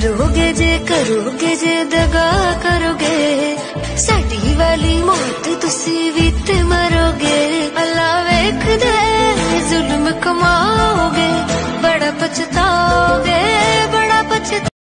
करोगे जे दगा करोगे साडी वाली मौत तुसी भी ते